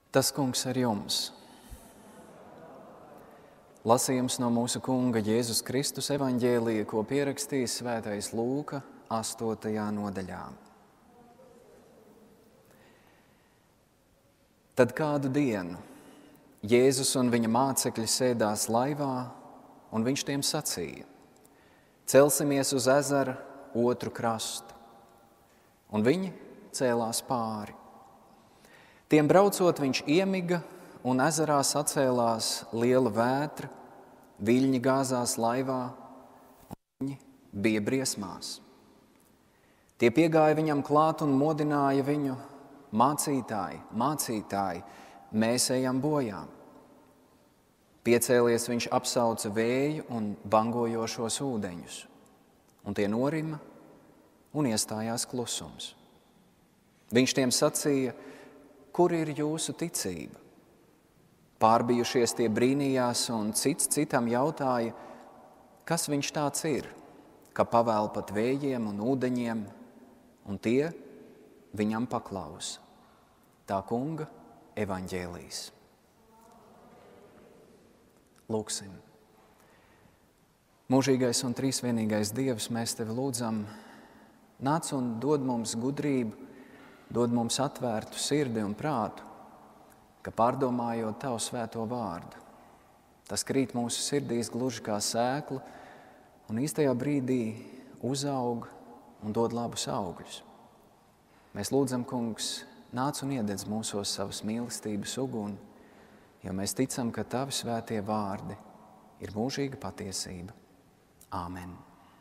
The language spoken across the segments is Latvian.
Tas kungs ar jums. Lasījums no mūsu kunga Jēzus Kristus evaņģēlija, ko pierakstījis svētais Lūka 8. nodaļā. Tad kādu dienu Jēzus un viņa mācekļi sēdās laivā, un viņš tiem sacīja: celsimies uz ezera otru krastu. Un viņi cēlās pāri. Tiem braucot, viņš iemiga, un ezerā sacēlās liela vētra, viļņi gāzās laivā, un viņi bija briesmās. Tie piegāja viņam klāt un modināja viņu: mācītāji, mācītāji, mēs ejam bojā. Piecēlies viņš apsauca vēju un bangojošos ūdeņus, un tie norima, un iestājās klusums. Viņš tiem sacīja: kur ir jūsu ticība? Pārbijušies tie brīnījās, un cits citam jautāja, kas viņš tāds ir, ka pavēl pat vējiem un ūdeņiem, un tie viņam paklausa. Tā kunga evaņģēlijs. Lūksim. Mūžīgais un trīsvienīgais Dievs, mēs tevi lūdzam, nāc un dod mums gudrību, dod mums atvērtu sirdi un prātu, ka pārdomājot tavu svēto vārdu, tas krīt mūsu sirdīs gluži kā sēkla un īstajā brīdī uzaug un dod labus augļus. Mēs lūdzam, kungs, nāc un iededz mūsos savas mīlestības uguni, jo mēs ticam, ka tavi svētie vārdi ir mūžīga patiesība. Āmen.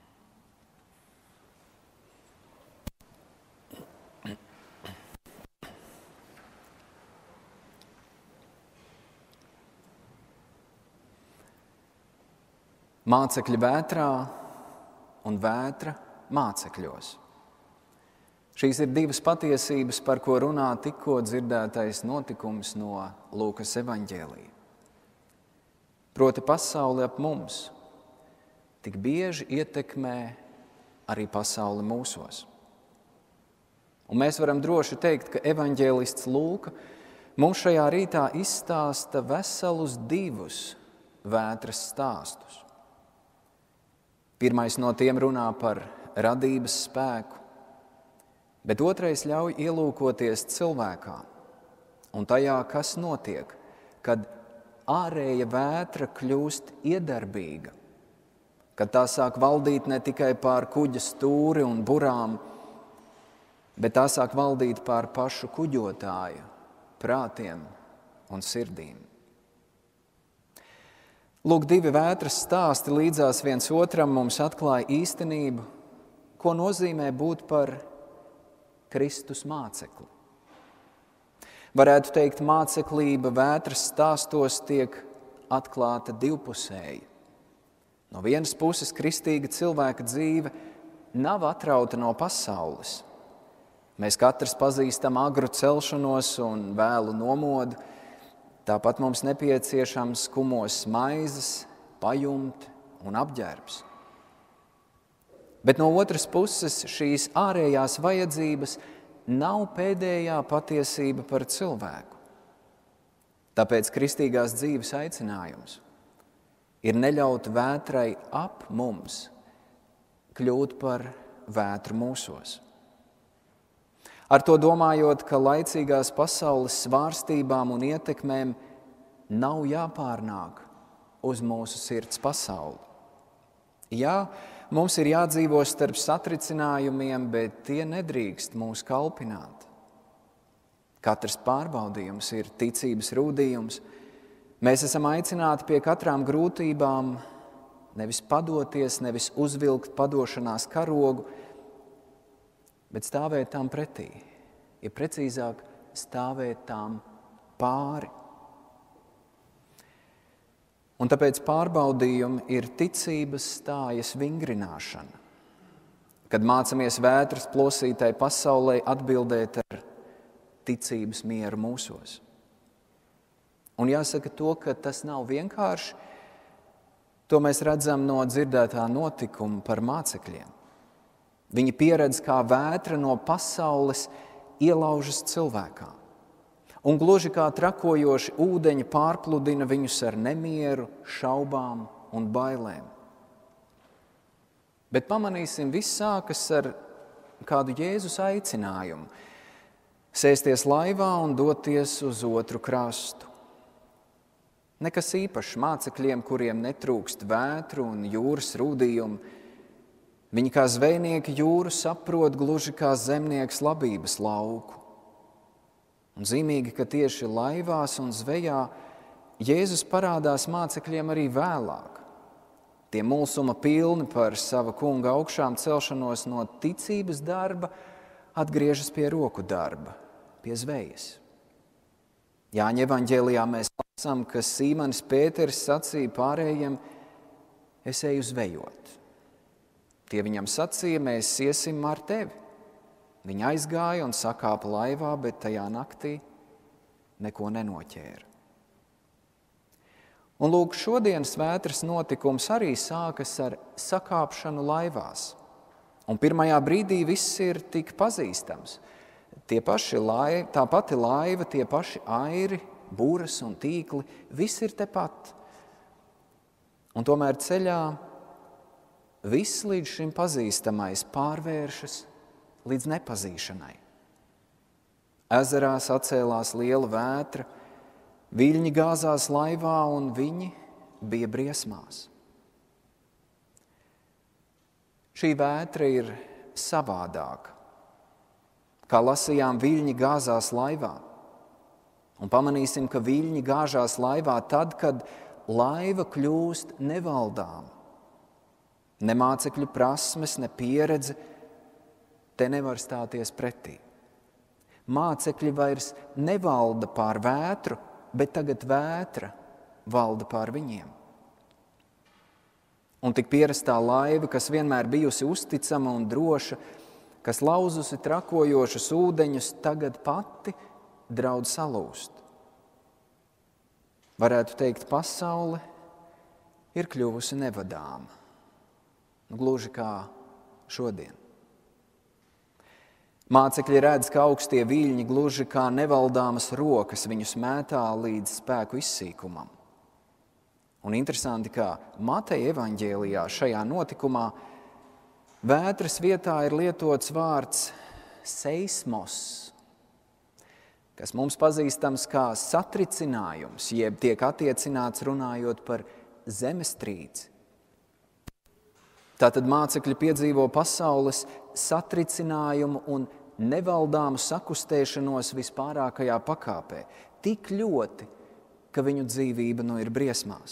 Mācekļi vētrā un vētra mācekļos. Šīs ir divas patiesības, par ko runā tikko dzirdētais notikums no Lūkas evaņģēlija. Proti pasauli ap mums tik bieži ietekmē arī pasauli mūsos. Un mēs varam droši teikt, ka evaņģēlists Lūka mums šajā rītā izstāsta veselus divus vētras stāstus. Pirmais no tiem runā par radības spēku, bet otrais ļauj ielūkoties cilvēkā un tajā, kas notiek, kad ārēja vētra kļūst iedarbīga, kad tā sāk valdīt ne tikai pār kuģa stūri un burām, bet tā sāk valdīt pār pašu kuģotāju prātiem un sirdīm. Lūk, divi vētras stāsti līdzās viens otram mums atklāja īstenību, ko nozīmē būt par Kristus mācekli. Varētu teikt, māceklība vētras stāstos tiek atklāta divpusēji. No vienas puses, kristīga cilvēka dzīve nav atrauta no pasaules. Mēs katrs pazīstam agru celšanos un vēlu nomodu. Tāpat mums nepieciešams skumos maizes, pajumti un apģērbs. Bet no otras puses šīs ārējās vajadzības nav pēdējā patiesība par cilvēku. Tāpēc kristīgās dzīves aicinājums ir neļaut vētrai ap mums kļūt par vētru mūsos. Ar to domājot, ka laicīgās pasaules svārstībām un ietekmēm nav jāpārnāk uz mūsu sirds pasauli. Jā, mums ir jādzīvo starp satricinājumiem, bet tie nedrīkst mūs kalpināt. Katrs pārbaudījums ir ticības rūdījums. Mēs esam aicināti pie katrām grūtībām nevis padoties, nevis uzvilkt padošanās karogu, bet stāvēt tām pretī, ja precīzāk stāvēt tām pāri. Un tāpēc pārbaudījumi ir ticības stājas vingrināšana, kad mācamies vētras plosītai pasaulē atbildēt ar ticības mieru mūsos. Un jāsaka to, ka tas nav vienkārši, to mēs redzam no dzirdētā notikuma par mācekļiem. Viņi pieredz, kā vētra no pasaules ielaužas cilvēkā. Un gluži kā trakojoši ūdeņi pārpludina viņus ar nemieru, šaubām un bailēm. Bet pamanīsim, viss sākas ar kādu Jēzus aicinājumu – sēsties laivā un doties uz otru krastu. Nekas īpašs mācekļiem, kuriem netrūkst vētru un jūras rūdījumu. Viņi kā zvejnieki jūru saprot gluži kā zemnieks labības lauku. Un zīmīgi, ka tieši laivās un zvejā Jēzus parādās mācekļiem arī vēlāk. Tie mulsuma pilni par sava kunga augšām celšanos no ticības darba atgriežas pie roku darba, pie zvejas. Jāņa evaņģēlijā mēs lasām, ka Sīmanis Pēteris sacīja pārējiem: es eju zvejot. Tie viņam sacīja: mēs iesim ar tevi. Viņi aizgāja un sakāpa laivā, bet tajā naktī neko nenoķēra. Un lūk, šodienas vētras notikums arī sākas ar sakāpšanu laivās. Un pirmajā brīdī viss ir tik pazīstams. Tā pati laiva, tie paši airi, buras un tīkli, viss ir tepat. Un tomēr ceļā viss līdz šim pazīstamais pārvēršas līdz nepazīšanai. Ezerā sacēlās liela vētra, viļņi gāzās laivā un viņi bija briesmās. Šī vētra ir savādāka. Kā lasījām, viļņi gāzās laivā. Un pamanīsim, ka viļņi gāžās laivā tad, kad laiva kļūst nevaldāma. Ne mācekļu prasmes, ne pieredze te nevar stāties pretī. Mācekļi vairs nevalda pār vētru, bet tagad vētra valda pār viņiem. Un tik pierastā laiva, kas vienmēr bijusi uzticama un droša, kas lauzusi trakojošus ūdeņus, tagad pati draud salūst. Varētu teikt, pasaule ir kļuvusi nevadāma. Gluži kā šodien. Mācekļi redz, ka augstie viļņi gluži kā nevaldāmas rokas viņus mētā līdz spēku izsīkumam. Un interesanti, ka Mateja evaņģēlijā šajā notikumā vētras vietā ir lietots vārds seismos, kas mums pazīstams kā satricinājums, jeb tiek attiecināts runājot par zemestrīci. Tātad mācekļi piedzīvo pasaules satricinājumu un nevaldāmu sakustēšanos vispārākajā pakāpē, tik ļoti, ka viņu dzīvība ir briesmās.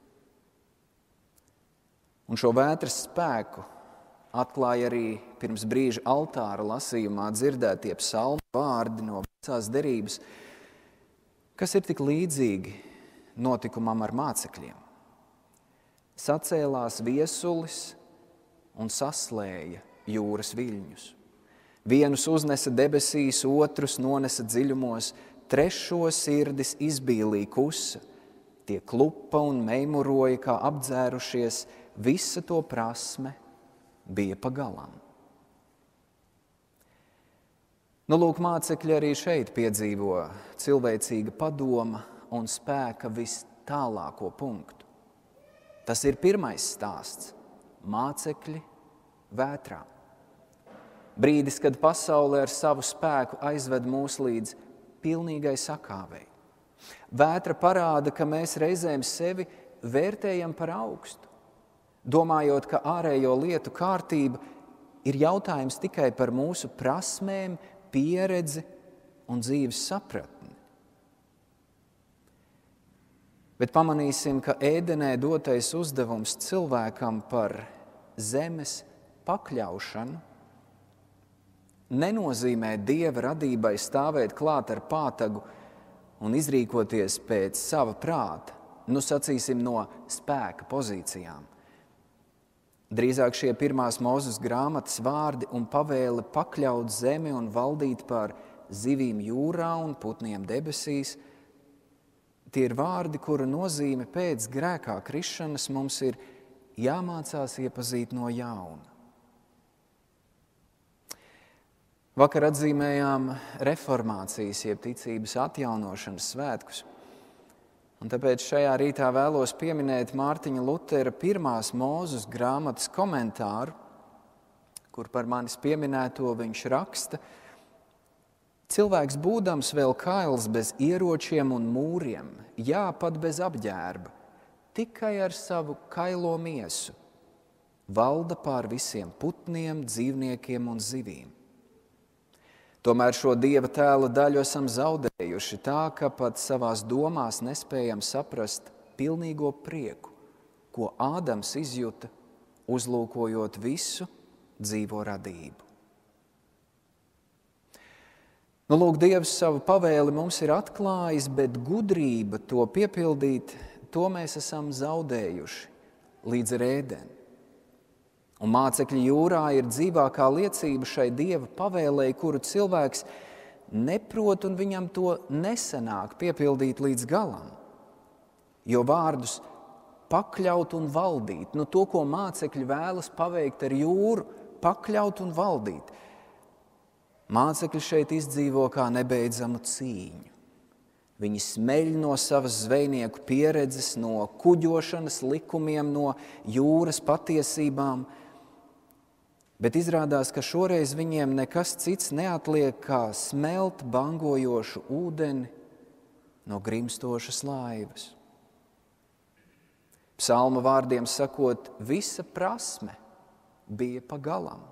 Un šo vētras spēku atklāja arī pirms brīža altāra lasījumā dzirdētie psalmu vārdi no vecās derības, kas ir tik līdzīgi notikumam ar mācekļiem. Sacēlās viesulis un saslēja jūras viļņus. Vienus uznesa debesīs, otrus nonesa dziļumos, trešo sirdis izbīlīja kusa. Tie klupa un meimuroja, kā apdzērušies, visa to prasme bija pagalam. Lūk, mācekļi arī šeit piedzīvo cilvēcīga padoma un spēka vistālāko punktu. Tas ir pirmais stāsts – mācekļi vētrā. Brīdis, kad pasaule ar savu spēku aizved mūs līdz pilnīgai sakāvei. Vētra parāda, ka mēs reizēm sevi vērtējam par augstu, domājot, ka ārējo lietu kārtība ir jautājums tikai par mūsu prasmēm, pieredzi un dzīves sapratni. Bet pamanīsim, ka ēdenē dotais uzdevums cilvēkam par zemes pakļaušanu nenozīmē Dieva radībai stāvēt klāt ar pātagu un izrīkoties pēc sava prāta, sacīsim no spēka pozīcijām. Drīzāk šie pirmās Mūzes grāmatas vārdi un pavēle pakļaut zemi un valdīt pār zivīm jūrā un putniem debesīs, tie ir vārdi, kura nozīme pēc grēkā krišanas mums ir jāmācās iepazīt no jauna. Vakar atzīmējām reformācijas, jeb ticības atjaunošanas svētkus. Un tāpēc šajā rītā vēlos pieminēt Mārtiņa Lutera pirmās Mūzes grāmatas komentāru, kur par manis pieminēto viņš raksta: cilvēks būdams vēl kails bez ieročiem un mūriem, jā, pat bez apģērba, tikai ar savu kailo miesu, valda pār visiem putniem, dzīvniekiem un zivīm. Tomēr šo Dieva tēla daļu esam zaudējuši tā, ka pat savās domās nespējam saprast pilnīgo prieku, ko Ādams izjuta, uzlūkojot visu dzīvo radību. Lūk, Dievs savu pavēli mums ir atklājis, bet gudrība to piepildīt, to mēs esam zaudējuši līdz ar Ēdeni. Un mācekļi jūrā ir dzīvākā liecība šai Dieva pavēlei, kuru cilvēks neprot un viņam to nesanāk piepildīt līdz galam. Jo vārdus pakļaut un valdīt, to, ko mācekļi vēlas paveikt ar jūru, pakļaut un valdīt. Mācekļi šeit izdzīvo kā nebeidzamu cīņu. Viņi smeļ no savas zvejnieku pieredzes, no kuģošanas likumiem, no jūras patiesībām, bet izrādās, ka šoreiz viņiem nekas cits neatliek, kā smelt bangojošu ūdeni no grimstošas laivas. Psalma vārdiem sakot, visa prasme bija pagalam.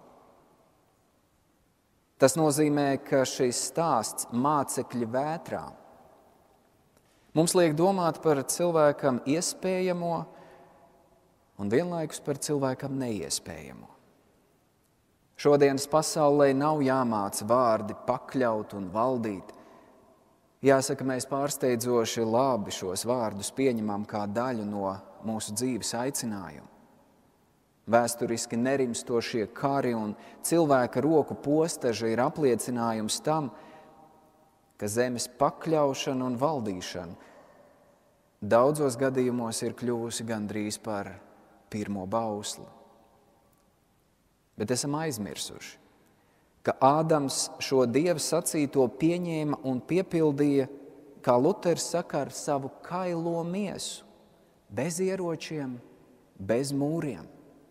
Tas nozīmē, ka šis stāsts mācekļi vētrā mums liek domāt par cilvēkam iespējamo un vienlaikus par cilvēkam neiespējamo. Šodienas pasaulē nav jāmāca vārdi pakļaut un valdīt. Jāsaka, mēs pārsteidzoši labi šos vārdus pieņemam kā daļu no mūsu dzīves aicinājuma. Vēsturiski nerimstošie kari un cilvēka roku postaži ir apliecinājums tam, ka zemes pakļaušana un valdīšana daudzos gadījumos ir kļuvusi gandrīz par pirmo bausli. Bet esam aizmirsuši, ka Ādams šo Dieva sacīto pieņēma un piepildīja, kā Luters saka, ar savu kailo miesu, bez ieročiem, bez mūriem.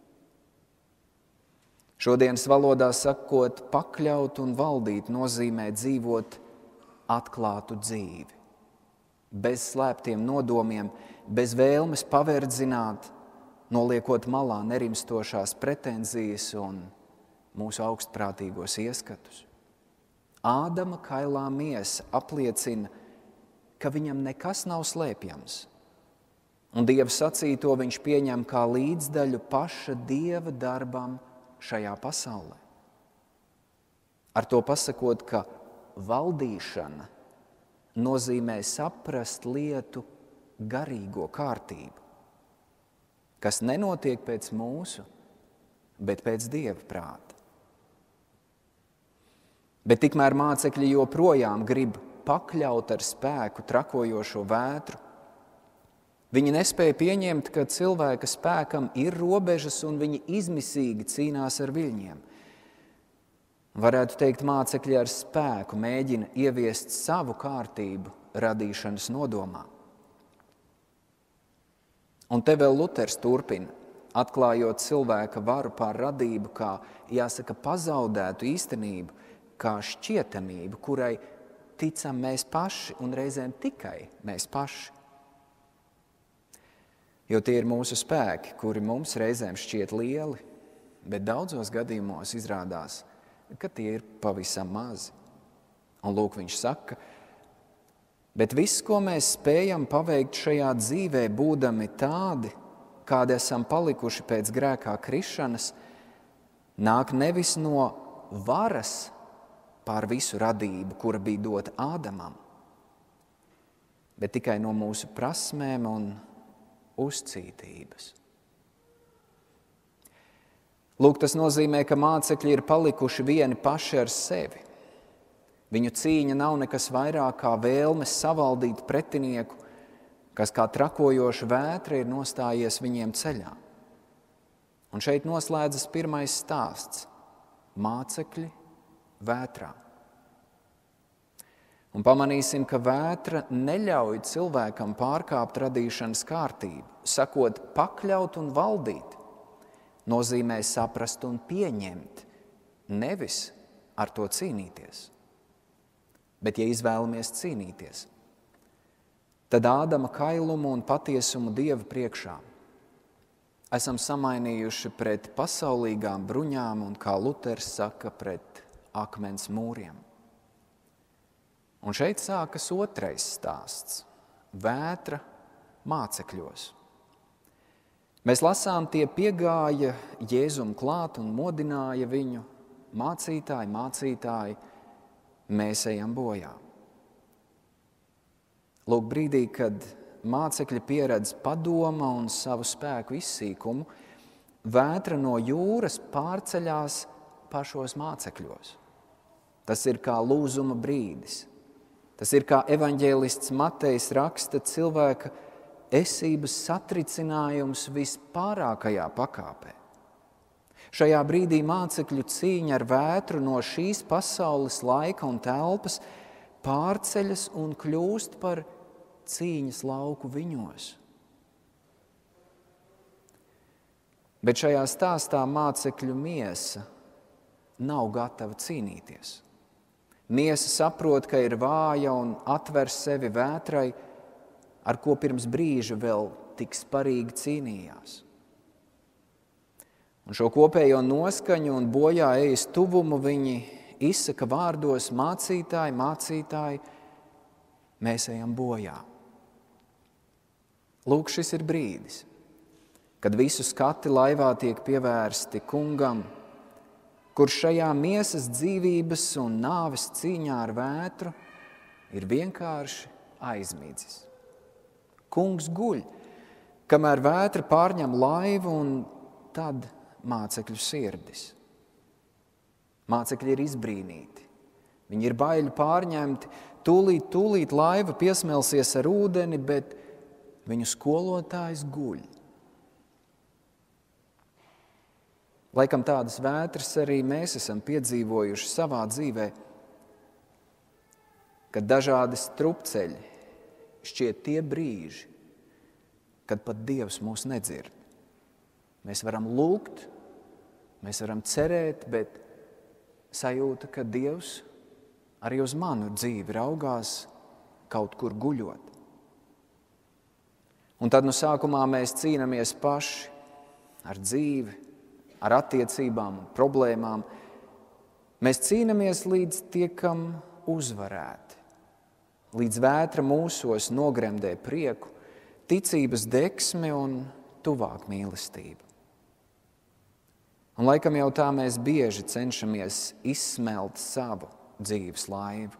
Šodienas valodā sakot, pakļaut un valdīt nozīmē dzīvot atklātu dzīvi, bez slēptiem nodomiem, bez vēlmes paverdzināt, noliekot malā nerimstošās pretenzijas un mūsu augstprātīgos ieskatus. Ādama kailā miesa apliecina, ka viņam nekas nav slēpjams, un Dieva sacīto viņš pieņem kā līdzdaļu paša Dieva darbam šajā pasaulē. Ar to pasakot, ka valdīšana nozīmē saprast lietu garīgo kārtību, kas nenotiek pēc mūsu, bet pēc Dieva prāta. Bet tikmēr mācekļi joprojām grib pakļaut ar spēku trakojošo vētru. Viņi nespēja pieņemt, ka cilvēka spēkam ir robežas un viņi izmisīgi cīnās ar viļņiem. Varētu teikt, mācekļi ar spēku mēģina ieviest savu kārtību radīšanas nodomā. Un te vēl Luters turpina, atklājot cilvēka varu pār radību kā, jāsaka, pazaudētu īstenību, kā šķietamību, kurai ticam mēs paši un reizēm tikai mēs paši. Jo tie ir mūsu spēki, kuri mums reizēm šķiet lieli, bet daudzos gadījumos izrādās, ka tie ir pavisam mazi. Un lūk, viņš saka, bet viss, ko mēs spējam paveikt šajā dzīvē, būdami tādi, kādi esam palikuši pēc grēkā krišanas, nāk nevis no varas pār visu radību, kura bija dota Ādamam, bet tikai no mūsu prasmēm un uzcītības. Lūk, tas nozīmē, ka mācekļi ir palikuši vieni paši ar sevi. Viņu cīņa nav nekas vairāk kā vēlmes savaldīt pretinieku, kas kā trakojoša vētra ir nostājies viņiem ceļā. Un šeit noslēdzas pirmais stāsts – mācekļi vētrā. Un pamanīsim, ka vētra neļauj cilvēkam pārkāpt radīšanas kārtību. Sakot, pakļaut un valdīt nozīmē saprast un pieņemt, nevis ar to cīnīties. Bet, ja izvēlamies cīnīties, tad Ādama kailumu un patiesumu Dieva priekšā esam samainījuši pret pasaulīgām bruņām un, kā Luters saka, pret akmens mūriem. Un šeit sākas otrais stāsts – vētra mācekļos. Mēs lasām, tie piegāja Jēzum klāt un modināja viņu: mācītāji, mācītāji, mēs ejam bojā. Lūk, brīdī, kad mācekļi pieredz padoma un savu spēku izsīkumu, vētra no jūras pārceļās pašos mācekļos. Tas ir kā lūzuma brīdis. Tas ir, kā evaņģēlists Matejs raksta, cilvēka esības satricinājums vispārākajā pakāpē. Šajā brīdī mācekļu cīņa ar vētru no šīs pasaules laika un telpas pārceļas un kļūst par cīņas lauku viņos. Bet šajā stāstā mācekļu miesa nav gatava cīnīties. Miesa saprot, ka ir vāja un atver sevi vētrai, ar ko pirms brīža vēl tik sparīgi cīnījās. Un šo kopējo noskaņu un bojā ejas tuvumu viņi izsaka vārdos: mācītāji, mācītāji, mēs ejam bojā. Lūk, šis ir brīdis, kad visu skati laivā tiek pievērsti kungam, kurš šajā miesas dzīvības un nāves cīņā ar vētru ir vienkārši aizmidzis. Kungs guļ, kamēr vētra pārņem laivu, un tad mācekļu sirdis. Mācekļi ir izbrīnīti, viņi ir baiļu pārņemti, tūlīt laiva piesmelsies ar ūdeni, bet viņu skolotājs guļ. Laikam tādas vētras arī mēs esam piedzīvojuši savā dzīvē, kad dažādi strupceļi šķiet tie brīži, kad pat Dievs mūs nedzird. Mēs varam lūgt, mēs varam cerēt, bet sajūta, ka Dievs arī uz manu dzīvi raugās kaut kur guļot. Un tad no sākumā mēs cīnāmies paši ar dzīvi, ar attiecībām un problēmām. Mēs cīnāmies līdz tiekam uzvarēti, līdz vētra mūsos nogremdē prieku, ticības deksmi un tuvāk mīlestību. Un laikam jau tā mēs bieži cenšamies izsmelt savu dzīves laivu.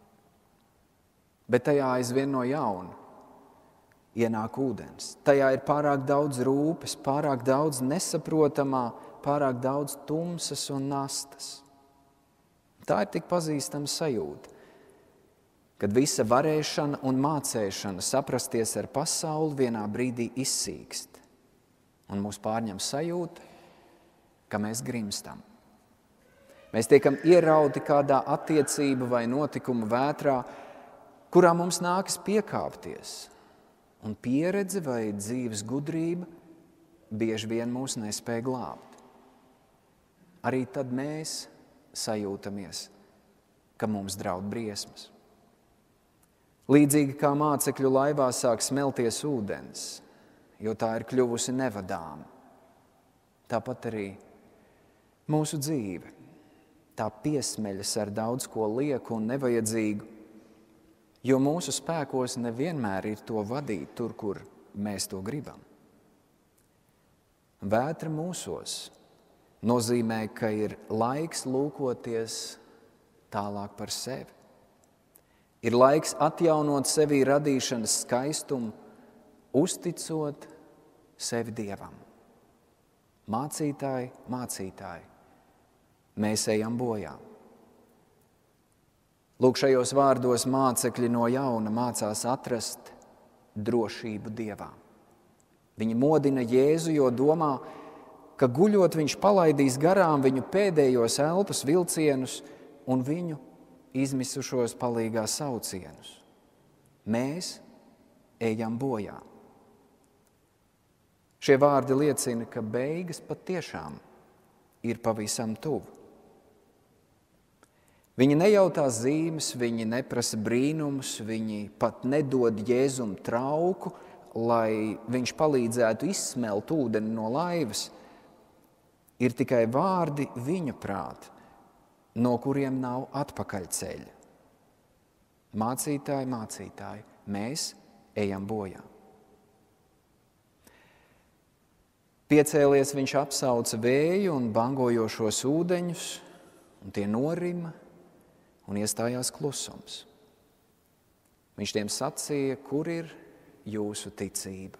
Bet tajā aizvien no jauna ienāk ūdens. Tajā ir pārāk daudz rūpes, pārāk daudz nesaprotamā, pārāk daudz tumsas un nastas. Tā ir tik pazīstama sajūta, kad visa varēšana un mācēšana saprasties ar pasauli vienā brīdī izsīkst, un mūs pārņem sajūta, ka mēs grimstam. Mēs tiekam ierauti kādā attiecību vai notikuma vētrā, kurā mums nākas piekāpties, un pieredze vai dzīves gudrība bieži vien mūs nespēj glābt. Arī tad mēs sajūtamies, ka mums draud briesmas. Līdzīgi kā mācekļu laivā sāk smelties ūdens, jo tā ir kļuvusi nevadāma. Tāpat arī mūsu dzīve, tā piesmeļas ar daudz ko lieku un nevajadzīgu, jo mūsu spēkos nevienmēr ir to vadīt tur, kur mēs to gribam. Vētra mūsos nozīmē, ka ir laiks lūkoties tālāk par sevi. Ir laiks atjaunot sevī radīšanas skaistumu, uzticot sevi Dievam. Mācītāji, mācītāji, mēs ejam bojā. Lūk, šajos vārdos mācekļi no jauna mācās atrast drošību Dievā. Viņi modina Jēzu, jo domā, ka guļot viņš palaidīs garām viņu pēdējos elpas vilcienus, un viņu izmisušos palīgā saucienus. Mēs ejam bojā. Šie vārdi liecina, ka beigas patiešām ir pavisam tuvu. Viņi nejautā zīmes, viņi neprasa brīnumus, viņi pat nedod Jēzum trauku, lai viņš palīdzētu izsmelt ūdeni no laivas. Ir tikai vārdi viņa prāt, no kuriem nav atpakaļceļa. Mācītāji, mācītāji, mēs ejam bojā. Piecēlies viņš apsauca vēju un bangojošos ūdeņus, un tie norima, un iestājās klusums. Viņš tiem sacīja, kur ir jūsu ticība?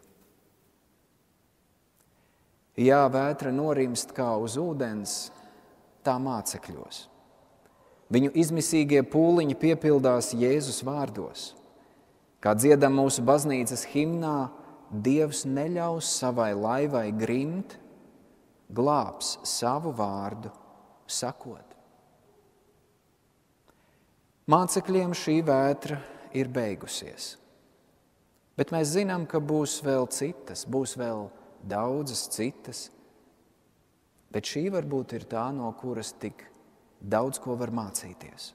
Jā, vētra norimst kā uz ūdens, tā mācekļos. Viņu izmisīgie pūliņi piepildās Jēzus vārdos. Kā dziedam mūsu baznīcas himnā, Dievs neļaus savai laivai grimt, glābs savu vārdu sakot. Mācekļiem šī vētra ir beigusies, bet mēs zinām, ka būs vēl citas, būs vēl daudzas citas, bet šī varbūt ir tā, no kuras tik daudz ko var mācīties.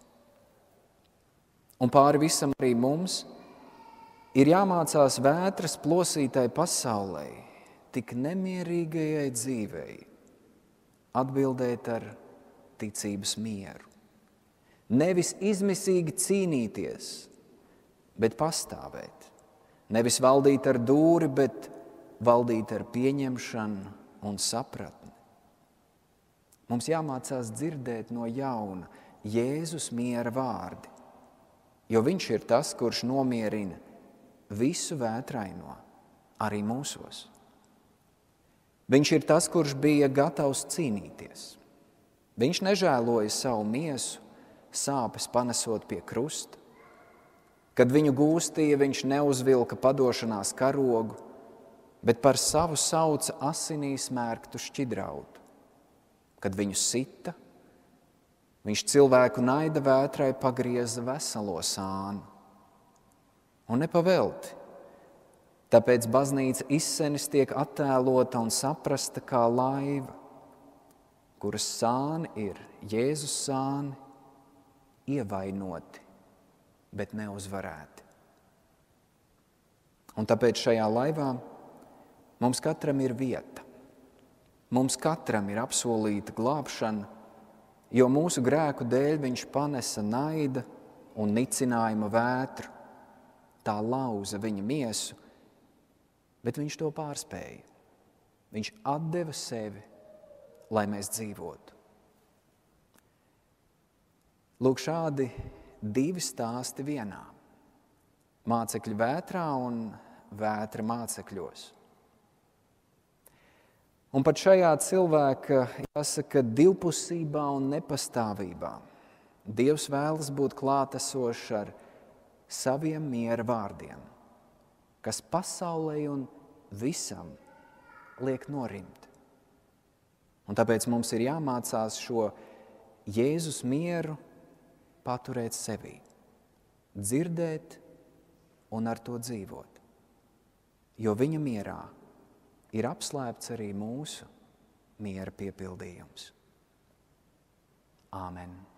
Un pāri visam arī mums ir jāmācās vētras plosītai pasaulē, tik nemierīgajai dzīvei, atbildēt ar ticības mieru. Nevis izmisīgi cīnīties, bet pastāvēt. Nevis valdīt ar dūri, bet valdīt ar pieņemšanu un sapratni. Mums jāmācās dzirdēt no jauna Jēzus miera vārdi, jo viņš ir tas, kurš nomierina visu vētraino, arī mūsos. Viņš ir tas, kurš bija gatavs cīnīties. Viņš nežēloja savu miesu, sāpes panesot pie krusta. Kad viņu gūstīja, viņš neuzvilka padošanās karogu, bet par savu sauca asinīs mērktu šķidrautu. Kad viņu sita, viņš cilvēku naida vētrai pagrieza veselo sānu. Un nepavelti. Tāpēc baznīca izsenis tiek attēlota un saprasta kā laiva, kuras sāni ir Jēzus sāni, ievainoti, bet neuzvarēti. Un tāpēc šajā laivā mums katram ir vieta. Mums katram ir apsolīta glābšana, jo mūsu grēku dēļ viņš panesa naida un nicinājuma vētru. Tā lauza viņa miesu, bet viņš to pārspēja. Viņš atdeva sevi, lai mēs dzīvotu. Lūk, šādi divi stāsti vienā. Mācekļi vētrā un vētra mācekļos. Un pat šajā cilvēka, jāsaka, divpusībā un nepastāvībā Dievs vēlas būt klātesošs ar saviem miera vārdiem, kas pasaulē un visam liek norimt. Un tāpēc mums ir jāmācās šo Jēzus mieru paturēt sevī, dzirdēt un ar to dzīvot, jo viņa mierā ir apslēpts arī mūsu miera piepildījums. Āmen.